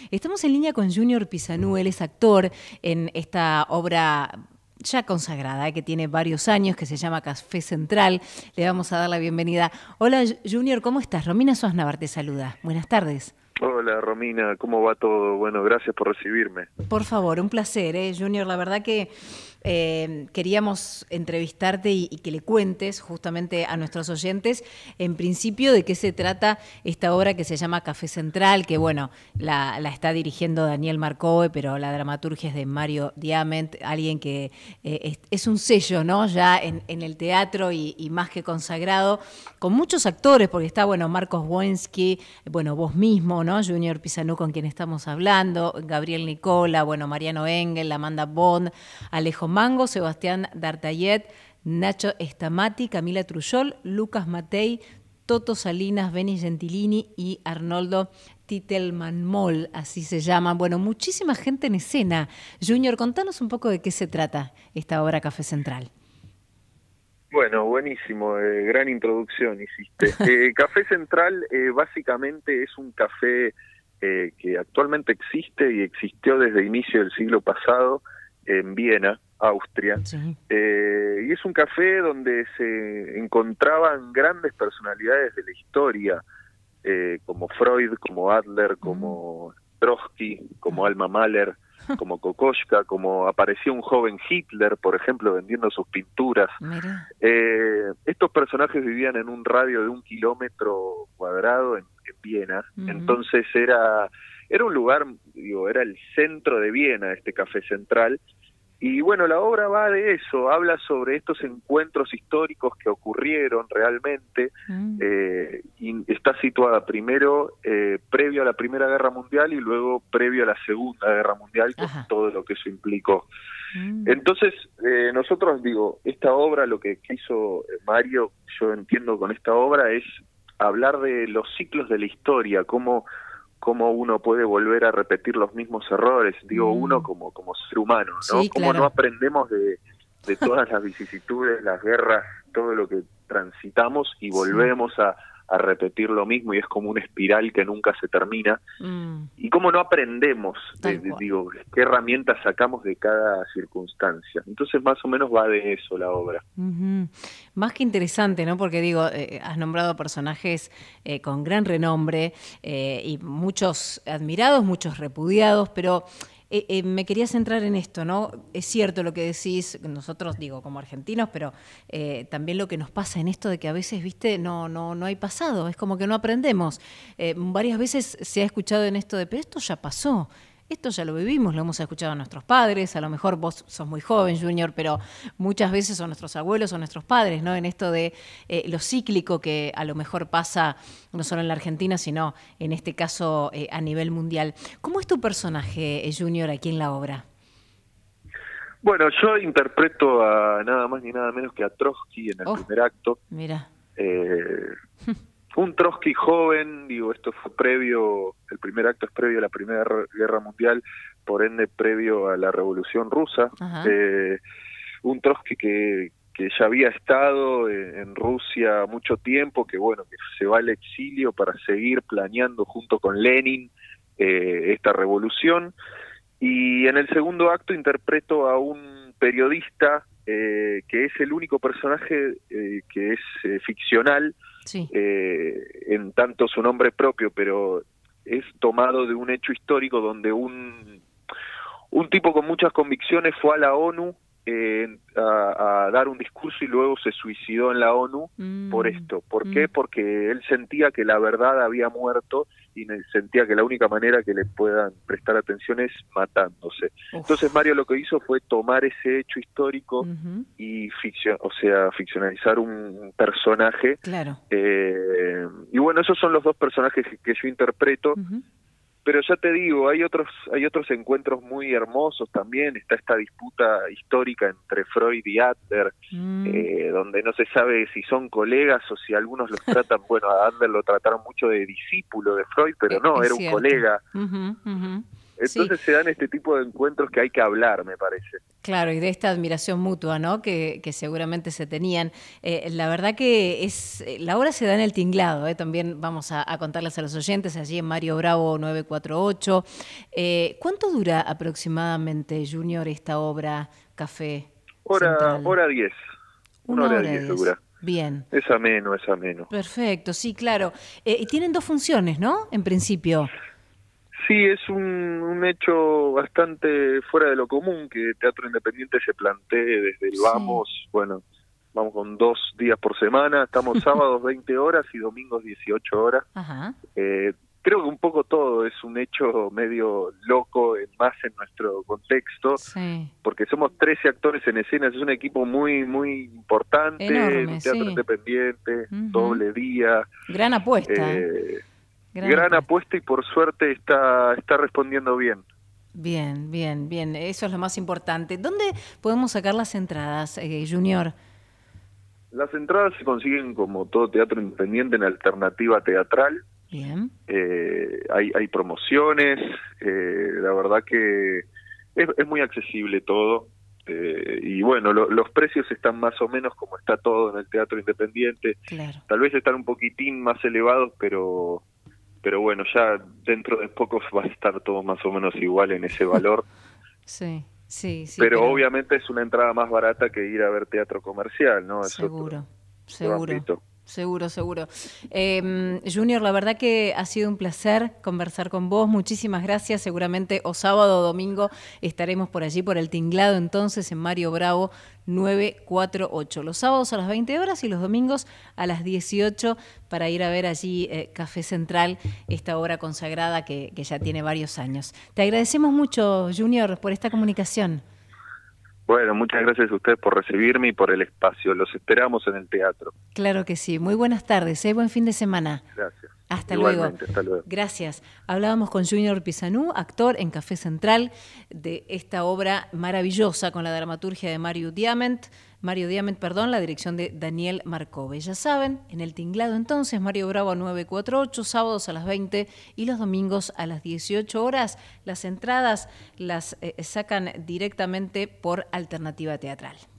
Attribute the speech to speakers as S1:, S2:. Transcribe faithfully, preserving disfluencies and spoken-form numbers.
S1: Estamos en línea con Junior Pisanu, él es actor en esta obra ya consagrada, que tiene varios años, que se llama Café Central. Le vamos a dar la bienvenida. Hola Junior, ¿cómo estás? Romina Sosnavar te saluda. Buenas tardes.
S2: Hola Romina, ¿cómo va todo? Bueno, gracias por recibirme.
S1: Por favor, un placer, ¿eh? Junior, la verdad que eh, queríamos entrevistarte y, y que le cuentes justamente a nuestros oyentes, en principio, de qué se trata esta obra que se llama Café Central, que bueno, la, la está dirigiendo Daniel Marcoe, pero la dramaturgia es de Mario Diament, alguien que eh, es, es un sello, ¿no? Ya en, en el teatro y, y más que consagrado, con muchos actores, porque está, bueno, Marcos Wensky, bueno, vos mismo, ¿no? Junior Pisanu, con quien estamos hablando, Gabriel Nicola, bueno, Mariano Engel, Amanda Bond, Alejo Mango, Sebastián D'Artagnet, Nacho Estamati, Camila Trujol, Lucas Matei, Toto Salinas, Beni Gentilini y Arnoldo Titelman-Moll, así se llaman. Bueno, muchísima gente en escena. Junior, contanos un poco de qué se trata esta obra Café Central.
S2: Bueno, buenísimo, eh, gran introducción hiciste. Eh, Café Central eh, básicamente es un café eh, que actualmente existe y existió desde el inicio del siglo pasado en Viena, Austria.
S1: Sí.
S2: Eh, y es un café donde se encontraban grandes personalidades de la historia, eh, como Freud, como Adler, como Trotsky, como Alma Mahler, como Kokoschka, como apareció un joven Hitler, por ejemplo, vendiendo sus pinturas.
S1: Mira.
S2: Eh, estos personajes vivían en un radio de un kilómetro cuadrado en, en Viena,
S1: Uh-huh.
S2: entonces era, era un lugar, digo, era el centro de Viena, este Café Central. Y bueno, la obra va de eso, habla sobre estos encuentros históricos que ocurrieron realmente, mm. eh, y está situada primero eh, previo a la Primera Guerra Mundial y luego previo a la Segunda Guerra Mundial, con Ajá. todo lo que eso implicó. Mm. Entonces, eh, nosotros, digo, esta obra, lo que quiso Mario, yo entiendo con esta obra, es hablar de los ciclos de la historia, cómo... cómo uno puede volver a repetir los mismos errores, digo mm. uno como como ser humano, ¿no?
S1: Sí,
S2: cómo
S1: claro.
S2: no aprendemos de, de todas las vicisitudes, las guerras, todo lo que transitamos y volvemos sí. a, a repetir lo mismo y es como una espiral que nunca se termina. Mm. Y cómo no aprendemos, de, de, digo, qué herramientas sacamos de cada circunstancia. Entonces más o menos va de eso la obra.
S1: Uh-huh. Más que interesante, ¿no? Porque digo, eh, has nombrado personajes eh, con gran renombre eh, y muchos admirados, muchos repudiados, pero eh, eh, me quería centrar en esto, ¿no? Es cierto lo que decís, nosotros digo como argentinos, pero eh, también lo que nos pasa en esto de que a veces, viste, no, no, no hay pasado, es como que no aprendemos. Eh, varias veces se ha escuchado en esto de, pero esto ya pasó. Esto ya lo vivimos, lo hemos escuchado a nuestros padres, a lo mejor vos sos muy joven, Junior, pero muchas veces son nuestros abuelos o nuestros padres, ¿no? En esto de eh, lo cíclico que a lo mejor pasa no solo en la Argentina, sino en este caso eh, a nivel mundial. ¿Cómo es tu personaje, Junior, aquí en la obra?
S2: Bueno, yo interpreto a nada más ni nada menos que a Trotsky en el oh, primer acto.
S1: Mira.
S2: Eh, un Trotsky joven, digo, esto fue previo, el primer acto es previo a la Primera Guerra Mundial, por ende previo a la Revolución Rusa. Eh, un Trotsky que, que ya había estado en, en Rusia mucho tiempo, que bueno, que se va al exilio para seguir planeando junto con Lenin eh, esta revolución. Y en el segundo acto interpreto a un periodista eh, que es el único personaje eh, que es eh, ficcional, sí. eh, en tanto su nombre propio, pero es tomado de un hecho histórico donde un, un tipo con muchas convicciones fue a la ONU eh, a, a dar un discurso y luego se suicidó en la ONU mm. por esto. ¿Por mm. qué? Porque él sentía que la verdad había muerto y sentía que la única manera que le puedan prestar atención es matándose. Uf. Entonces Mario lo que hizo fue tomar ese hecho histórico uh-huh. y ficcion, o sea, ficcionalizar un personaje.
S1: Claro.
S2: Eh, y bueno, esos son los dos personajes que, que yo interpreto. Uh-huh. Pero ya te digo, hay otros hay otros encuentros muy hermosos también. Está esta disputa histórica entre Freud y Adler, mm. eh, donde no se sabe si son colegas o si algunos los tratan, bueno, a Adler lo trataron mucho de discípulo de Freud, pero no,
S1: es
S2: era
S1: cierto.
S2: un colega.
S1: Uh-huh, uh-huh.
S2: Entonces
S1: sí.
S2: se dan este tipo de encuentros que hay que hablar, me parece.
S1: Claro, y de esta admiración mutua, ¿no? Que, que seguramente se tenían. Eh, la verdad que es la obra se da en el Tinglado, ¿eh? También vamos a, a contarles a los oyentes, allí en Mario Bravo nueve cuatro ocho. Eh, ¿Cuánto dura aproximadamente, Junior, esta obra Café
S2: Hora,
S1: Central?
S2: hora diez. Una
S1: Una
S2: hora
S1: hora
S2: diez
S1: diez.
S2: dura.
S1: Bien.
S2: Es ameno, es ameno.
S1: Perfecto, sí, claro. Eh, y tienen dos funciones, ¿no? En principio.
S2: Sí, es un, un hecho bastante fuera de lo común que Teatro Independiente se plantee desde el
S1: Sí.
S2: vamos, bueno, vamos con dos días por semana, estamos sábados veinte horas y domingos dieciocho horas.
S1: Ajá.
S2: Eh, creo que un poco todo es un hecho medio loco, eh, más en nuestro contexto,
S1: Sí.
S2: porque somos trece actores en escena, es un equipo muy, muy importante, en
S1: Enorme,
S2: un teatro
S1: sí.
S2: independiente,
S1: Ujú.
S2: doble día.
S1: Gran apuesta, ¿eh?
S2: Eh,
S1: Gran
S2: Gran
S1: apuesta.
S2: apuesta y por suerte está, está respondiendo bien.
S1: Bien, bien, bien. Eso es lo más importante. ¿Dónde podemos sacar las entradas, eh, Junior?
S2: Las entradas se consiguen como todo teatro independiente en alternativa teatral.
S1: Bien.
S2: Eh, hay, hay promociones, eh, la verdad que es, es muy accesible todo. Eh, y bueno, lo, los precios están más o menos como está todo en el teatro independiente.
S1: Claro.
S2: Tal vez están un poquitín más elevados, pero pero bueno, ya dentro de poco va a estar todo más o menos igual en ese valor.
S1: Sí, sí, sí,
S2: Pero,
S1: pero
S2: obviamente es una entrada más barata que ir a ver teatro comercial, ¿no? Es otro,
S1: seguro,
S2: otro
S1: seguro.
S2: ámbito.
S1: Seguro, seguro. Eh, Junior, la verdad que ha sido un placer conversar con vos. Muchísimas gracias. Seguramente o sábado o domingo estaremos por allí, por el Tinglado, entonces en Mario Bravo nueve cuatro ocho. Los sábados a las veinte horas y los domingos a las dieciocho para ir a ver allí eh, Café Central, esta obra consagrada que, que ya tiene varios años. Te agradecemos mucho, Junior, por esta comunicación.
S2: Bueno, muchas gracias a ustedes por recibirme y por el espacio. Los esperamos en el teatro.
S1: Claro que sí. Muy buenas tardes, ¿eh? Buen fin de semana.
S2: Gracias.
S1: Hasta luego.
S2: Igualmente, hasta luego.
S1: Gracias. Hablábamos con Junior Pizanú, actor en Café Central, de esta obra maravillosa con la dramaturgia de Mario Diamant, Mario Diamant, perdón, la dirección de Daniel Marcove. Ya saben, en el Tinglado entonces, Mario Bravo nueve cuatro ocho, sábados a las veinte y los domingos a las dieciocho horas. Las entradas las eh, sacan directamente por Alternativa Teatral.